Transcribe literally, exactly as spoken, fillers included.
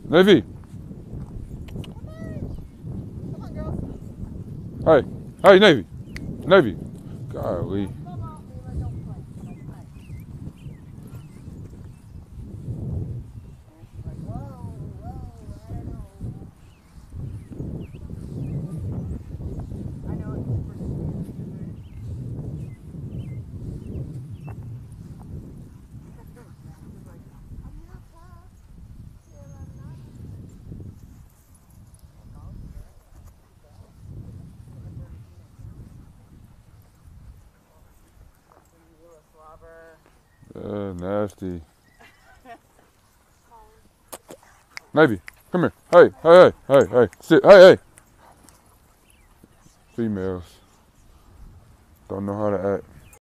Navy. Hey, hey, Navy, Navy. Golly. Uh, nasty. Navy, come here. Hey, hey, hey, hey, hey. Sit. Hey, hey. Females don't know how to act.